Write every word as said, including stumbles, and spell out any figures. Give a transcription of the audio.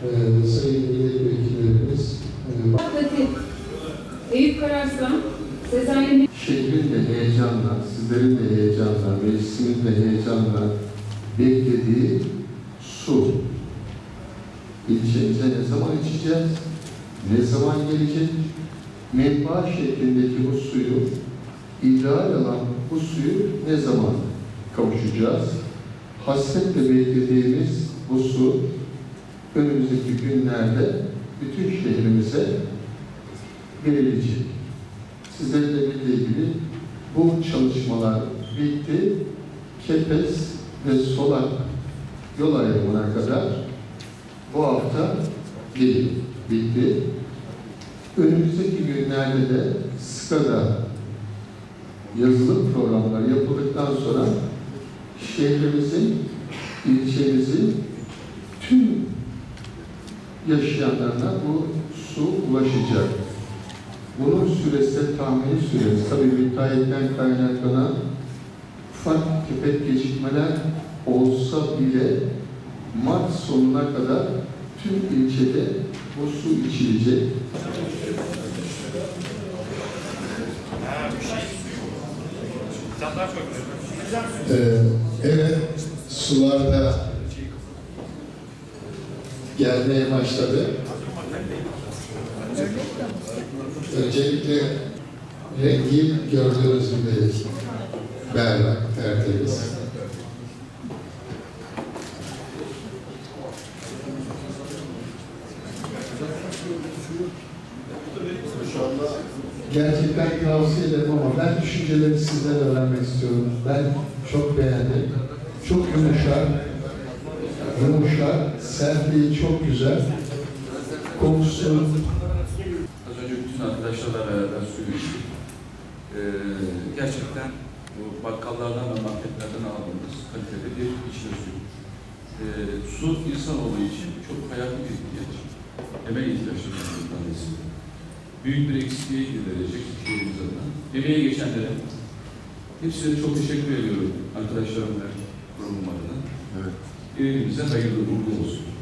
e, sayın milletvekillerimiz, e, Eyüp Kararslan, Sezai şehrin de heyecanla, sizlerin de heyecanla, meclisimin de heyecanla beklediği su. İlçemize ne zaman içeceğiz? Ne zaman gelecek? Menba şeklindeki bu suyu, ideal olan bu suyu ne zaman kavuşacağız? Hasretle beklediğimiz bu su önümüzdeki günlerde bütün şehrimize verilecek. Sizlerle ilgili bu çalışmalar bitti. Kepez ve Solak yol ayrımına kadar bu hafta değil, bitti. Önümüzdeki günlerde de SKA'da yazılı programlar yapıldıktan sonra şehrimizin, ilçemizin tüm yaşayanlarına bu su ulaşacak. Bunun süresi, tahmini süresi, tabii müteahhitten kaynaklanan ufak tefek gecikmeler olsa bile Mart sonuna kadar tüm ilçede bu su içilecek. Ee, evet, sular da gelmeye başladı. Öncelikle rengi gördüğünüz gibi berrak, tertemiz. Gerçekten tavsiye ederim ama ben düşünceleri sizden öğrenmek istiyorum. Ben çok beğendim. Çok yumuşak, yumuşak, sertliği çok güzel. Kokusu. Az önce bütün arkadaşlarla beraber su içtik. Ee, gerçekten bu bakkallardan ve marketlerden aldığımız kaliteli bir içme suyu. Ee, su insanoğlu için çok hayati bir ihtiyaç. Temel ihtiyaçlarından bir tanesi. Büyük bir eksikliği giderecek şehrimiz adına. Emeğe geçenlere hepsine çok teşekkür ediyorum arkadaşlarım ve kurumum adına. Evet. Evimize hayırlı uğurlu olsun.